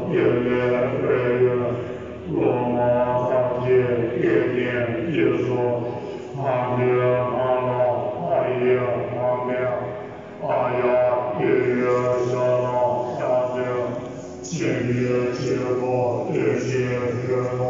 夜夜月月，罗马上界夜间夜说，阿弥阿拉阿耶阿弥阿呀夜夜沙拉沙界，夜夜结果夜夜结果。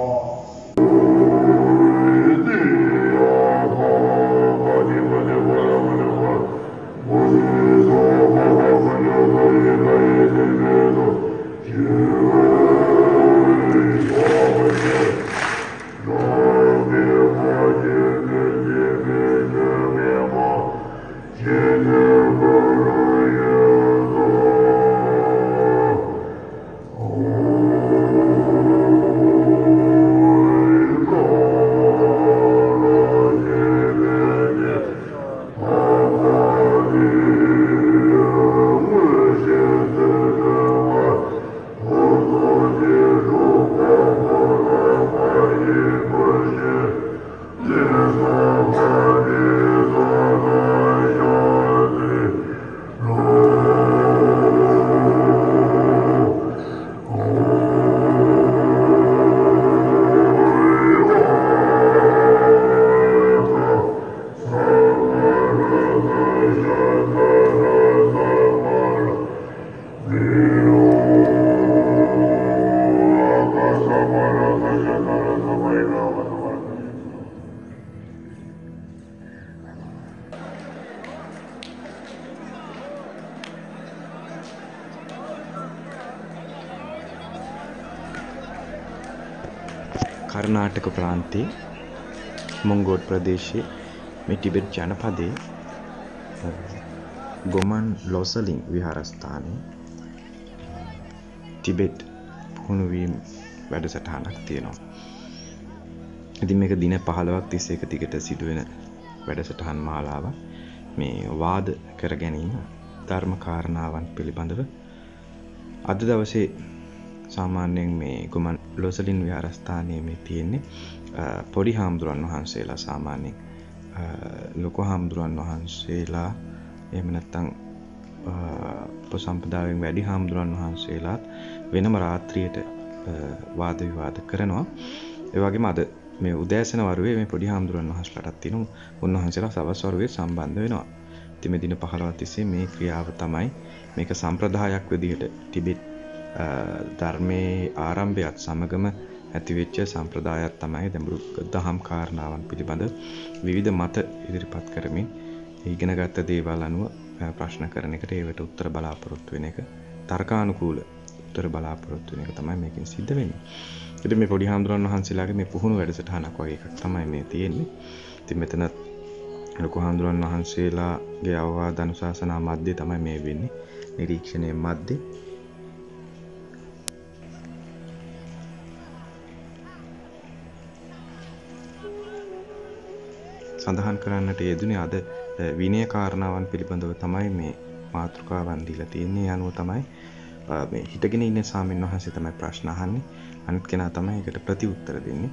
कर्नाटक प्रांते मंगोट प्रदेशे में टिबेट जनपदे गोमन लोसलिंग विहारस्थाने ටිබෙට් පුහුණුවීම් වැඩසටහනක් තියෙනවා. ඉතින් මේක දින 15ක් තිස්සේ එක දිගට සිදුවෙන වැඩසටහන් මාලාවක්. මේ වාද කර ගැනීම ධර්ම කාරණාවන් පිළිබඳව අද දවසේ සාමාන්‍යයෙන් මේ ගොමන් ලොසලින් විහාරස්ථානයේ මේ තියෙන්නේ පොඩි හාමුදුරන් වහන්සේලා සාමාන්‍යයෙන් ලොකු හාමුදුරන් වහන්සේලා එහෙම නැත්නම් උපසම්පදායෙන් වැඩි හාමුදුරන් වහන්සේලාත් වෙනම රාත්‍රියට වාද විවාද කරනවා. ඒ වගේම අද මේ උදෑසන වරුවේ මේ පොඩි හාමුදුරන් වහන්සේලාටත් තියෙන උන්වහන්සේලා සවස් වරුවේ සම්බන්ධ වෙනවා. ඉතින් මේ දින 15 තිස්සේ මේ ක්‍රියාව තමයි මේක සම්ප්‍රදායක් විදිහට ටිබෙට් ධර්මයේ ආරම්භයත් සමගම ඇතිවෙච්ච සම්ප්‍රදායක් තමයි දඹුරු දහම් කාරණාවන් පිළිබඳ විවිධ මත ඉදිරිපත් කරමින් ඉගෙනගත්ත දේවල් අනුව ප්‍රශ්න කරන එකට ඒවට උත්තර බලාපොරොත්තු වෙන එක තර්කානුකූල උත්තර බලාපොරොත්තු වෙන එක තමයි මේකෙන් සිද්ධ වෙන්නේ. ඉතින් මේ පොඩි හාමුදුරන් වහන්සේලාගේ මේ පුහුණු වැඩසටහනක් වගේ එකක් තමයි මේ තියෙන්නේ. ඉතින් මෙතන ලොකු හාමුදුරන් වහන්සේලාගේ අවවාද අනුශාසනා මැද්දේ තමයි මේ වෙන්නේ. නිරීක්ෂණයේ මැද්දේ සඳහන් කරන්නට යෙදුනේ අද විනය කාරණාවන් පිළිබඳව තමයි මේ මාතෘකාවන් දීලා තියෙන්නේ. ඒ අනුව තමයි මේ හිටගෙන ඉන්න සාමින් වහන්සේ තමයි ප්‍රශ්න අහන්නේ. අනිත් කෙනා තමයි ඒකට ප්‍රතිඋත්තර දෙන්නේ.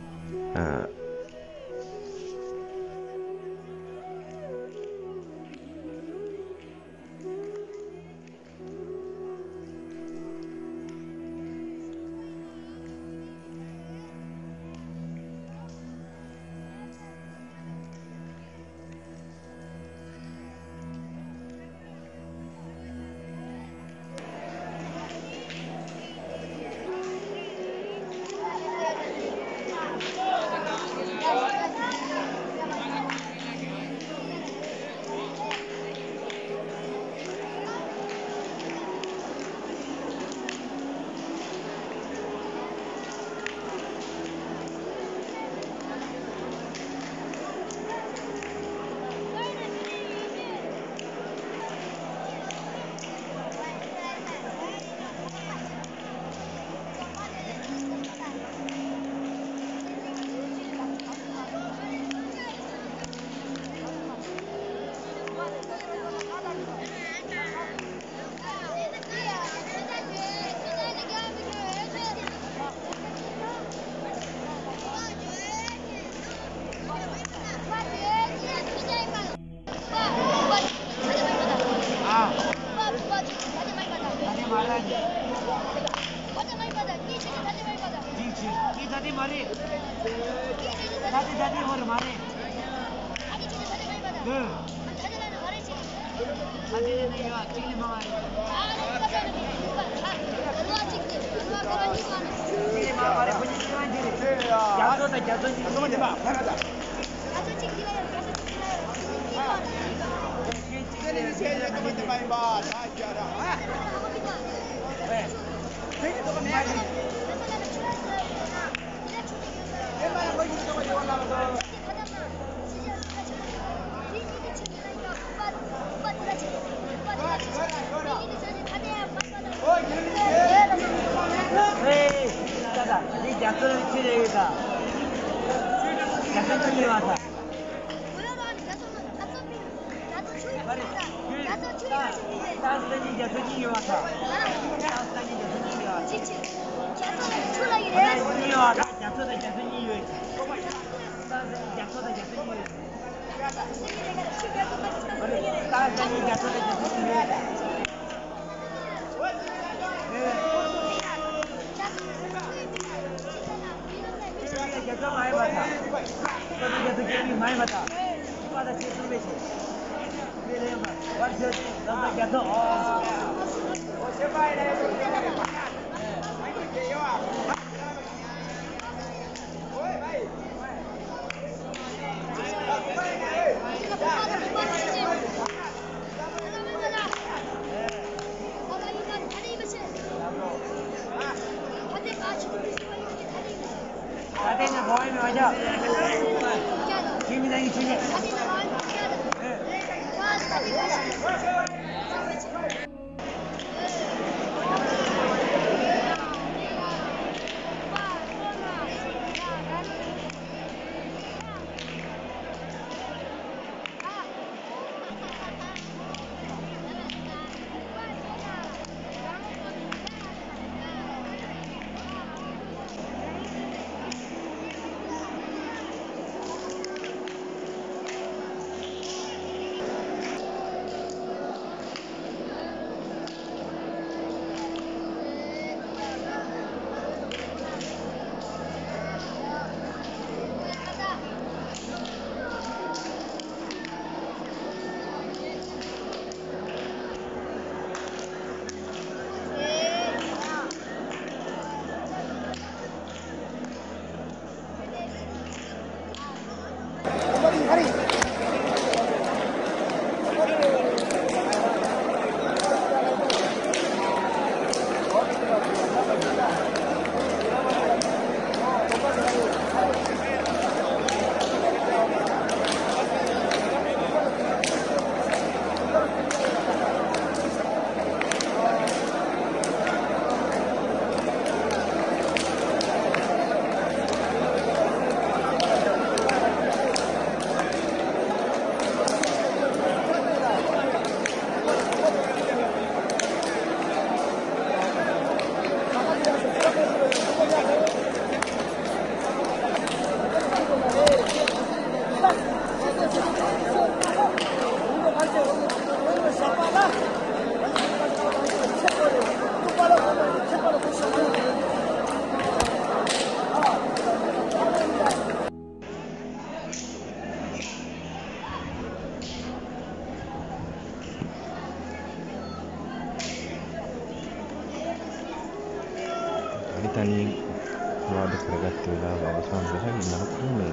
තනියෙන් වාද කරගත්ත වෙලාව අවසන් වෙලා ඉන්නකොට මේ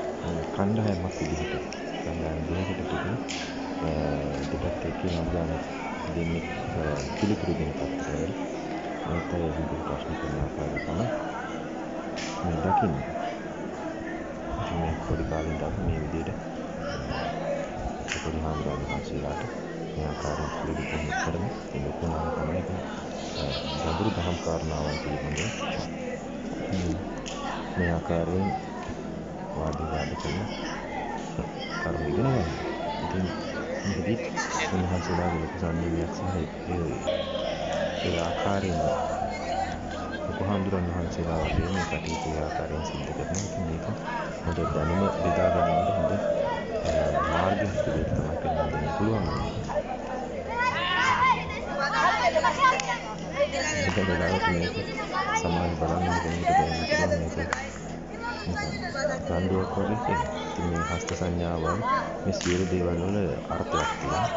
කණ්ඩායමක් විදිහට කණ්ඩායම් දෙකකට තිබුණා දෙපැත්තේ කියන ගාන දෙන්නේ පිළිතුරු දෙන පත්‍රය මේක විදිහට ප්‍රශ්න කරන ආකාරය තමයි මේ දකින්නේ මේ පොඩි කාලෙන් අපි මේ විදිහට පොඩි හාමුදුරුවන්ලාට මේ ආකාරයෙන් පිළිතුරු කරන ලොකුනාම තමයි ගැඹුරු දහම් කාරණාවන් පිළිබඳව මේ ආකාරයෙන් වාද කරන කරුණු ඉගෙන ගන්න. ඉතින් මේකෙදි උන්වහන්සේලාගේ ලොකු සංයමයක් සහ ඒ ආකාරයෙන් බුදුහාමුදුරන් වහන්සේලා වගේ මේ කටයුතු ඒ ආකාරයෙන් සිද්ධ කරනවා. ඉතින් මේක හොඳ දැනුම බෙදා ගැනීමට හොඳ මාර්ගයක් විදිහට තමයි පෙන්වා දෙන්න පුළුවන්. ඒක සමාජ බලන්න දෙන්නට බැහැ මේක රණ්ඩුවක් වගේ තියෙනවා. ඉතින් මේ හස්ත සංඥාවල් මේ සියලු දේවල් වල අර්ථයක් තියෙනවා.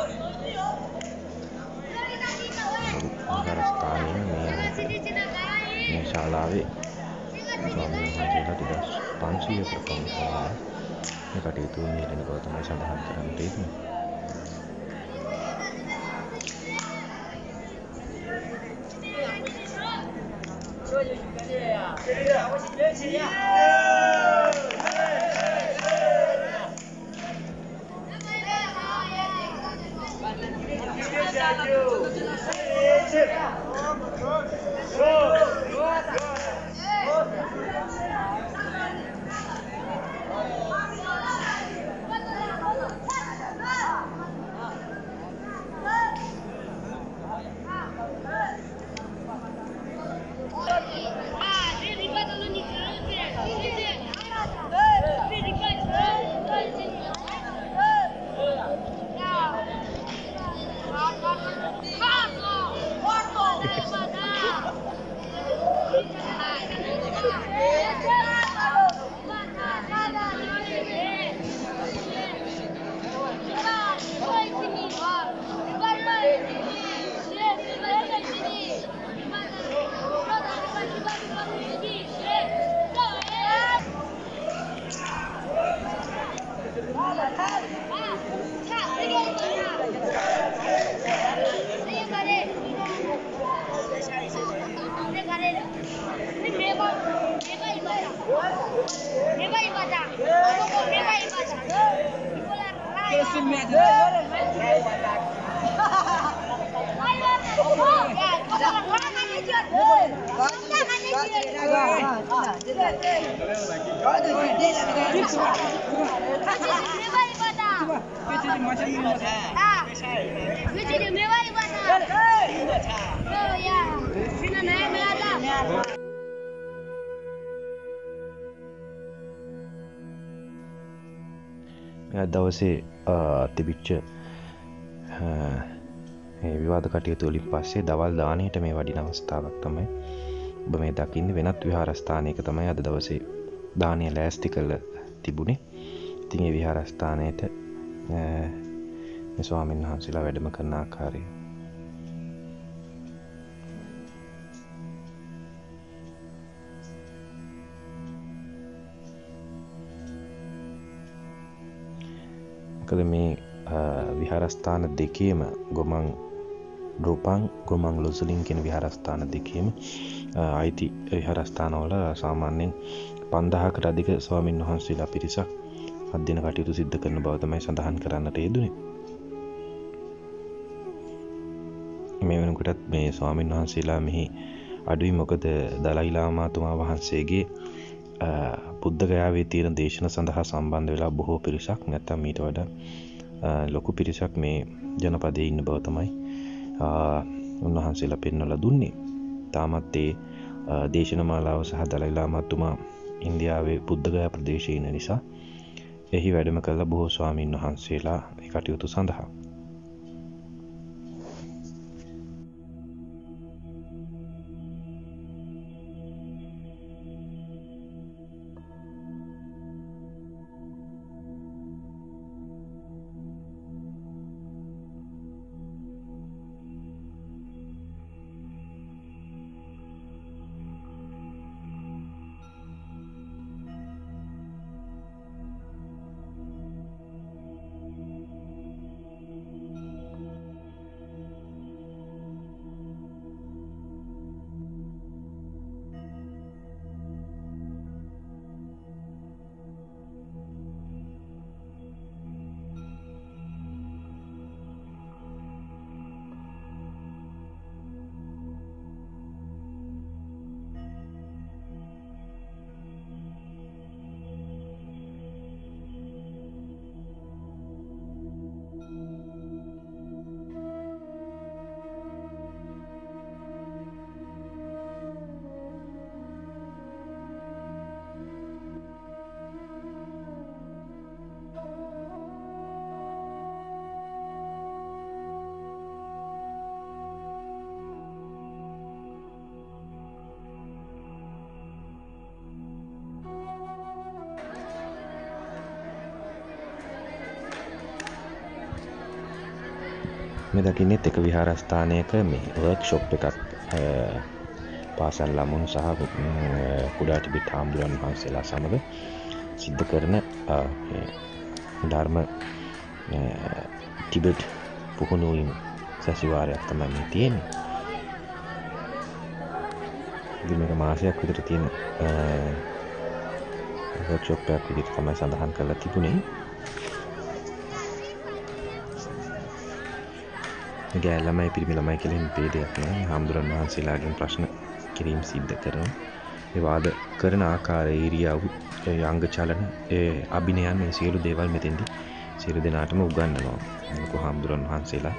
විහාරස්ථානයේ මේ ශාලාවේ ස්වාමීන් වහන්සේලා 2500කට පමණ මේ කටයුතු නිරන බව තමයි සඳහන් කරන්නට යෙදුනේ. දවසේ තිබිච්ච විවාද කටයුතු වලින් පස්සේ දවල් දාණයට මේ වඩින අවස්ථාවක් තමයි ඔබ මේ දකින්නේ. වෙනත් විහාරස්ථානයක තමයි අද දවසේ දාණය ලෑස්ති කරලා තිබුණේ. ඉතින් මේ විහාරස්ථානයට මේ ස්වාමීන් වහන්සේලා වැඩම කරන ආකාරය මේ විහාරස්ථාන දෙකේම ගොමන් රූපං ගොමන් ලොසලින් කියන විහාරස්ථාන දෙකේම අයිති විහාරස්ථානවල සාමාන්‍යයෙන් 5000කට අධික ස්වාමින් වහන්සේලා පිරිසක් අධ්‍යයන කටයුතු සිද්ධ කරන බව තමයි සඳහන් කරන්නට යෙදුනේ. මේ වෙනකොටත් මේ ස්වාමින් වහන්සේලා මෙහි අඩුයි, මොකද දලයි ලාමාතුමා වහන්සේගේ බුද්ධගයාවේ තියෙන දේශන සඳහා සම්බන්ධ වෙලා බොහෝ පිරිසක්, නැත්නම් ඊට වඩා ලොකු පිරිසක් මේ ජනපදයේ ඉන්න බව තමයි උන්වහන්සේලා පෙන්වලා දුන්නේ. තාමත් ඒ දේශන මාලාව සහ දලයි ලාමාතුමා ඉන්දියාවේ බුද්ධගයා ප්‍රදේශයේ ඉන්න නිසා එහි වැඩම කළ බොහෝ ස්වාමීන් වහන්සේලා ඒ කටයුතු සඳහා මේ දකින්නෙත් එක විහාරස්ථානයක මේ වර්ක්ෂොප් එකක් පාසල් ළමුන් සහ කුඩා ටිබෙට් හාමුදුරන් වහන්සේලා සමග සිද්ධ කරන ධර්ම ටිබෙට් පුහුණුවීම සැසිවාරයක් තමයි මේ තියෙන්නේ. ඉතින් මේක මාසයක් විතර තියෙන වර්ක්ෂොප් එකක් විදිහට තමයි සඳහන් කරලා තිබුණේ. ගෑල් ළමයි පිරිමි ළමයි කියලා එහෙම ભેදයක් නැහැ. හාමුදුරන් වහන්සේලාගෙන් ප්‍රශ්න කිරීම සිද්ධ කරනවා. ඒ වාද කරන ආකාරය, ඉරියව්, අංග චලන, අභිනයන්, මේ සියලු දේවල් මෙතෙන්දී සියලු දෙනාටම උගන්වනවා. ලොකු හාමුදුරන් වහන්සේලා.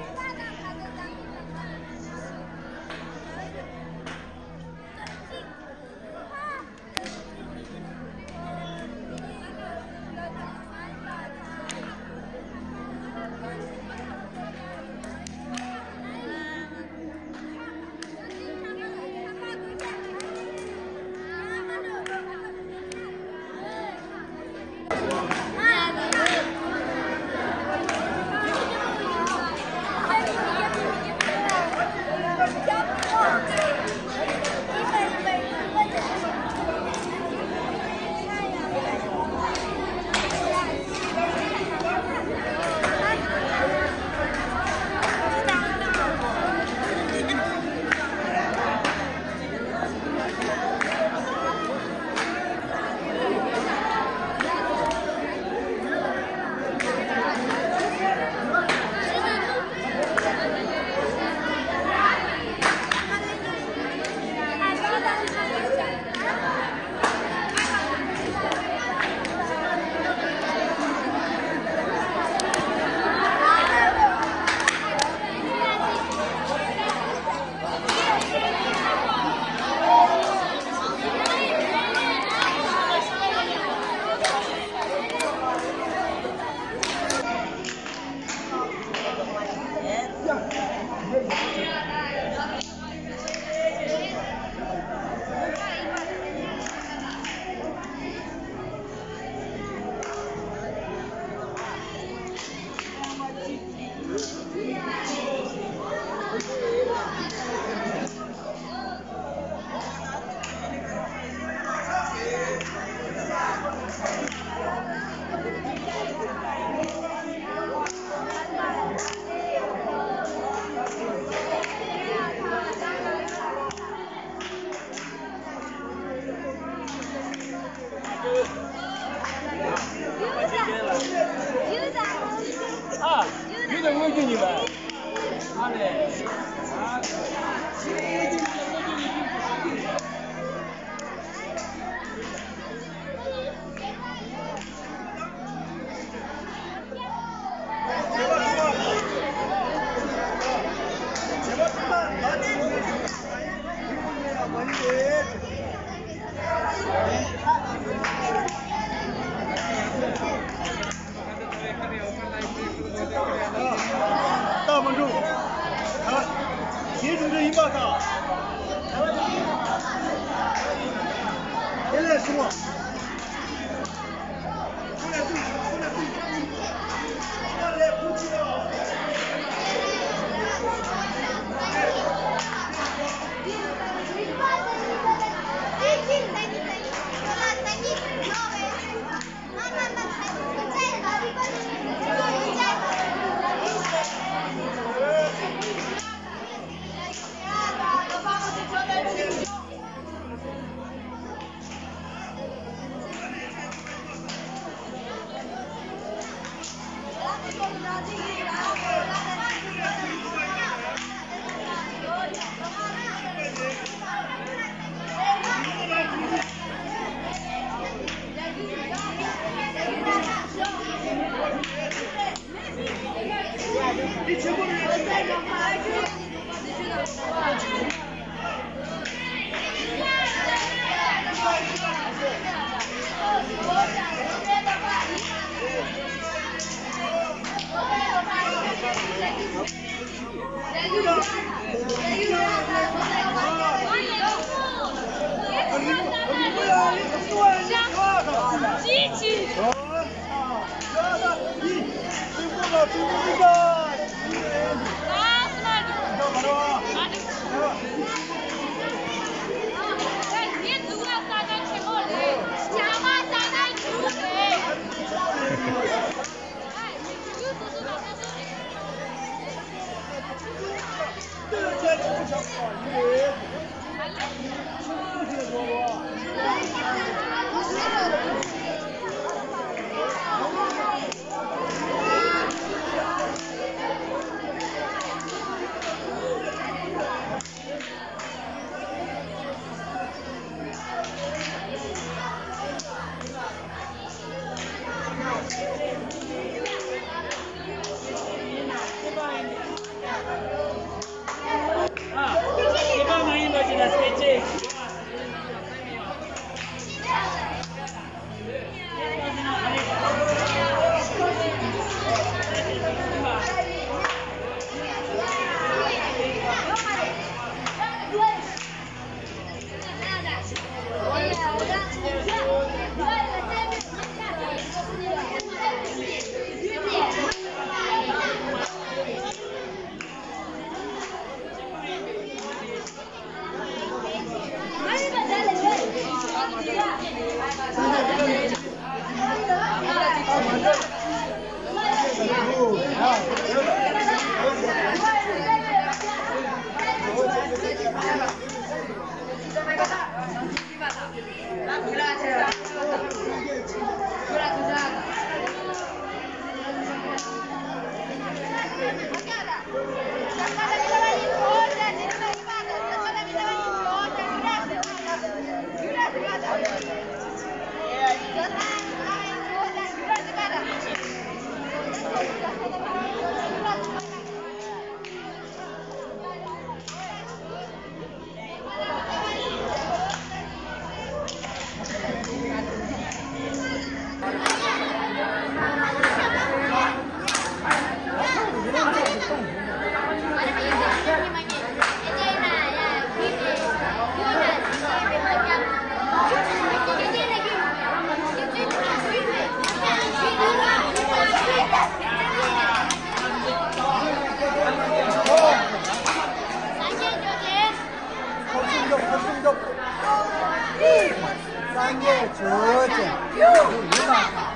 3개 주제.